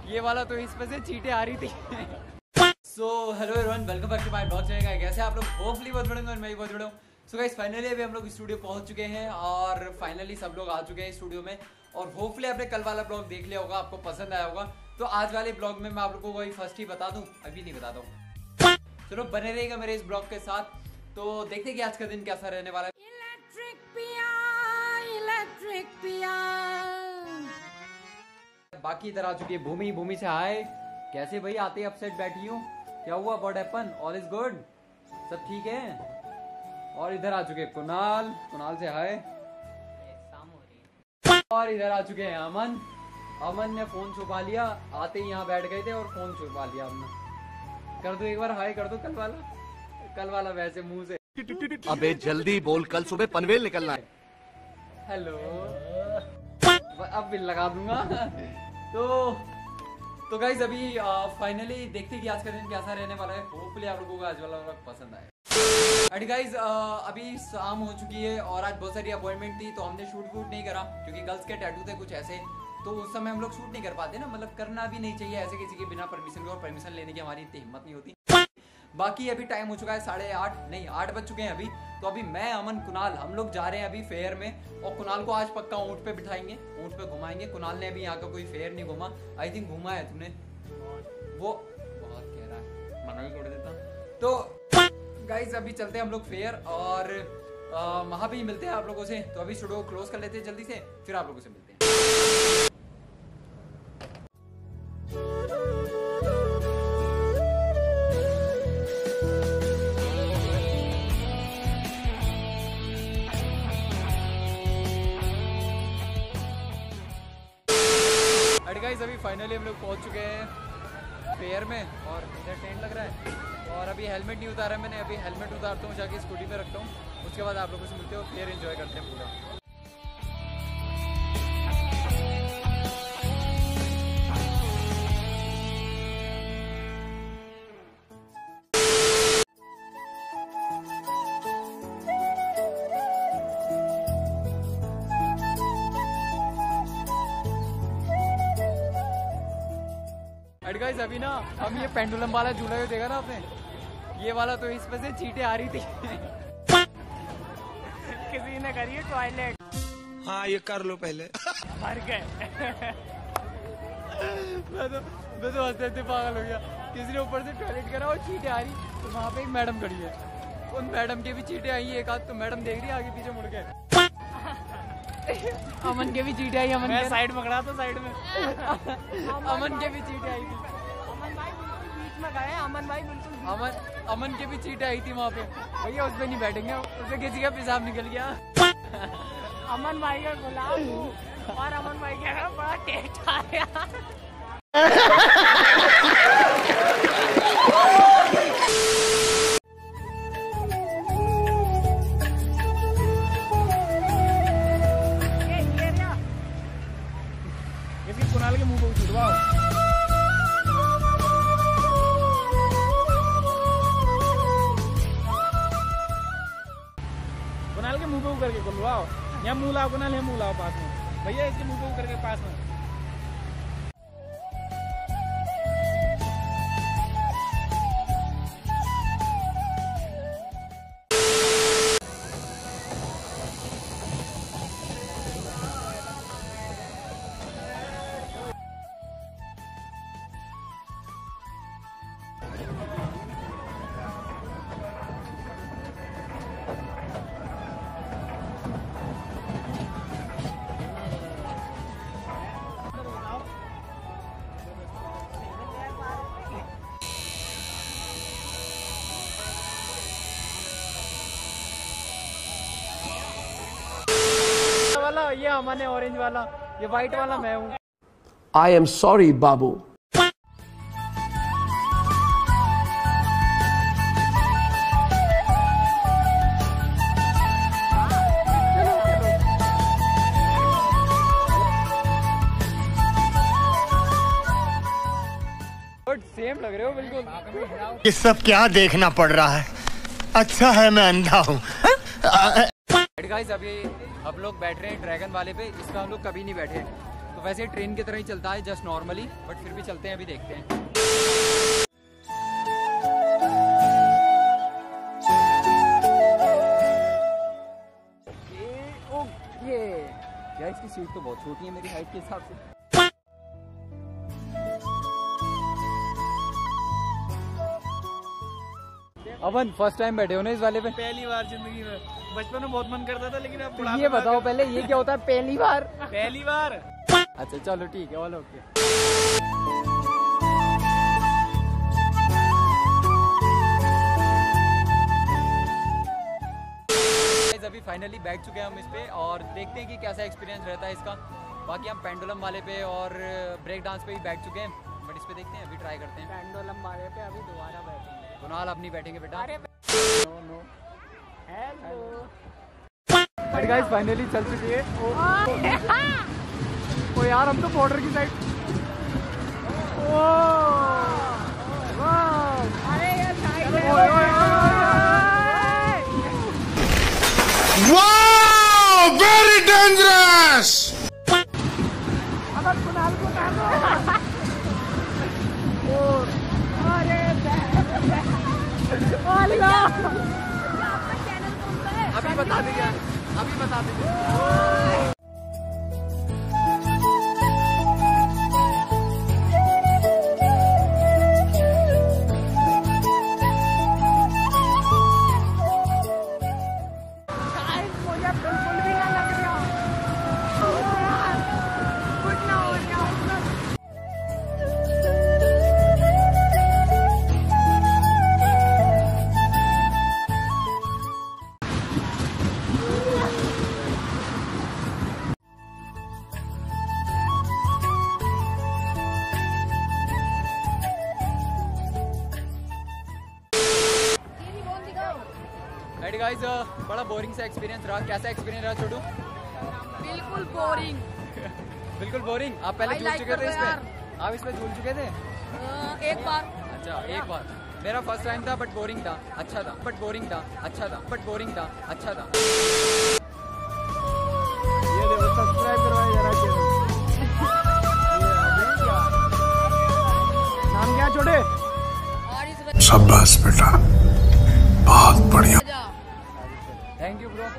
ये वाला तो इस पे से चीटें आ रही थी। So hello everyone, welcome back to my blog channel. कैसे आप लोग? होपफुली बहुत बड़े और मैं भी बहुत बड़ा हूँ। सो गाइस फाइनली अभी हम लोग स्टूडियो पहुंच चुके हैं और फाइनली सब लोग आ चुके हैं स्टूडियो में। और होपफुली आपने कल वाला ब्लॉग देख लिया होगा, आपको पसंद आया होगा। तो आज वाले ब्लॉग में मैं आप लोगों को वही फर्स्ट ही बता दूं, अभी नहीं बताता हूँ। चलो बने रहेगा मेरे इस ब्लॉग के साथ। तो देखते हैं कि आज का दिन कैसा रहने वाला है। बाकी इधर आ चुकी है भूमि। भूमि से हाय। कैसे भाई? आते ही अपसेट बैठी हूँ, क्या हुआ? What happen? All is good, सब ठीक है। और इधर आ चुके कुणाल। कुणाल से हाय। और इधर आ चुके हैं अमन। अमन ने फोन छुपा लिया, आते ही यहाँ बैठ गए थे और फोन छुपा लिया हमने। कर दो एक बार हाय कर दो। कल वाला वैसे मुंह से। अबे जल्दी बोल, कल सुबह पनवेल निकलना है। हेलो, अब बिल लगा दूंगा। तो गाइज अभी फाइनली देखते हैं कि आज का दिन कैसा रहने वाला है। होपफुली आप लोगों को आज वाला व्लॉग पसंद आए। एंड गाइज अभी शाम हो चुकी है और आज बहुत सारी अपॉइंटमेंट थी, तो हमने शूट वूट नहीं करा क्योंकि गर्ल्स के टैटू थे कुछ ऐसे। तो उस समय हम लोग शूट नहीं कर पाते ना, मतलब करना भी नहीं चाहिए ऐसे किसी के बिना परमिशन के, और परमिशन लेने की हमारी इतनी हिम्मत नहीं होती। बाकी अभी टाइम हो चुका है 8:30, नहीं 8 बज चुके हैं अभी। तो अभी मैं, अमन, कुणाल हम लोग जा रहे हैं अभी फेयर में। और कुणाल को आज पक्का ऊंट पे बिठाएंगे, ऊंट पे घुमाएंगे। कुणाल ने अभी यहाँ का कोई फेयर नहीं घुमा। आई थिंक घुमा है तूने, वो बहुत कह रहा है, मना ही छोड़ देता। तो गाइज अभी चलते हैं हम लोग फेयर और वहां पे ही मिलते हैं आप लोगों से। तो अभी स्टूडियो क्लोज कर लेते हैं जल्दी से, फिर आप लोगों से मिलते हैं। गाइस अभी फाइनली हम लोग पहुंच चुके हैं फेयर में और इधर टेंट लग रहा है। और अभी हेलमेट नहीं उतारा मैंने, अभी हेलमेट उतारता हूँ, जाके स्कूटी पे रखता हूँ। उसके बाद आप लोगों से मिलते हो, फेयर एंजॉय करते हैं पूरा। गाइस अभी ना हम ये पेंडुलम वाला झूला जो देखा ना आपने, ये वाला तो इस पे से चीटें आ रही थी। किसी ने करी है टॉयलेट। हाँ ये कर लो पहले। मर गए। मैं तो हंसते पागल हो गया। किसी ने ऊपर से टॉयलेट करा और चीटें आ रही, तो वहाँ पे एक मैडम खड़ी है, उन मैडम की भी चीटें आई एक आध। तो मैडम देख रही है आगे पीछे मुड़ के। अमन के भी चीटें आई। अमन के साइड पकड़ा तो साइड में। अमन के भी चीटें आई थी। अमन भाई बिल्कुल बीच में गए। अमन भाई बिल्कुल अमन के भी चीटें आई थी वहाँ पे। भैया उस पे नहीं बैठेंगे, उससे किसी का पेशाब निकल गया। अमन भाई का गुलाब और अमन भाई का बड़ा टेस्ट आ गया। कुणाल के मुंह को छुड़वाओ। कुणाल के मुंह पे करके खुलवाओ। यहाँ मुंह लाओ कुणाल, यहाँ मुंह लाओ पास में। भैया इसके मुंह पे करके पास में। ये हमारे ऑरेंज वाला, ये व्हाइट वाला मैं हूँ। आई एम सॉरी बाबू। सेम लग रहे हो बिल्कुल। ये सब क्या देखना पड़ रहा है? अच्छा है मैं अंधा हूँ। गाइस अभी हम लोग बैठ रहे हैं ड्रैगन वाले पे, इसका हम लोग कभी नहीं बैठे। तो वैसे ट्रेन की तरह ही चलता है जस्ट नॉर्मली, बट फिर भी चलते हैं, अभी देखते हैं। ओके यार, इसकी सीट तो बहुत छोटी है मेरी हाइट के हिसाब से। अवन फर्स्ट टाइम बैठे हो ना इस वाले पे? पहली बार जिंदगी में। बचपन में बहुत मन करता था, लेकिन अब तो ये बताओ पहले, ये क्या होता है पहली बार? पहली बार। अच्छा चलो ठीक है, ऑल ओके। अभी फाइनली बैठ चुके हैं हम इस पे और देखते हैं कि कैसा एक्सपीरियंस रहता है इसका। बाकी हम पेंडुलम वाले पे और ब्रेक डांस पे भी बैठ चुके हैं, बट इस पे देखते हैं, अभी ट्राई करते हैं। पेंडुलम वाले पे अभी दोबारा बैठेंगे। कुणाल अब नहीं बैठेंगे बेटा। No no. Hello. But guys finally चल चुकी है। ओ यार, हम तो बॉर्डर की साइड। अरे यार वाह, वेरी डेंजरस। अगर कुणाल को अभी बता देंगे, अभी बता देंगे। बिल्कुल भी ना लग रहा। कुछ ना हो गया। गाइस बड़ा बोरिंग सा एक्सपीरियंस रहा। कैसा एक्सपीरियंस रहा छोटू? बिल्कुल बोरिंग। बिल्कुल बोरिंग। आप पहले झूल चुके थे इस पे? आप इस पे झूल चुके थे? एक बार। अच्छा एक बार। मेरा फर्स्ट टाइम था, बट बोरिंग था, अच्छा था, बट बोरिंग था, अच्छा था, बट बोरिंग था, अच्छा था। ये देखो, सब्सक्राइब करवाइए जरा चैनल। नाम क्या छोटे? शाबाश बेटा, बहुत बढ़िया। Thank you bro.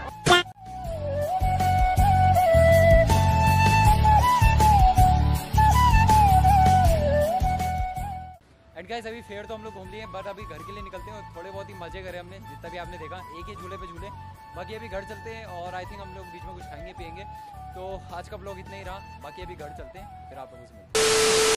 And guys अभी फेयर तो हम लोग घूम लिए, बट अभी घर के लिए निकलते हैं और थोड़े बहुत ही मजे करे हमने, जितना भी आपने देखा एक ही झूले पे झूले। बाकी अभी घर चलते हैं और आई थिंक हम लोग बीच में कुछ खाएंगे पियेंगे। तो आज का ब्लॉग इतना ही रहा, बाकी अभी घर चलते हैं, फिर आप लोगों से मिलते हैं।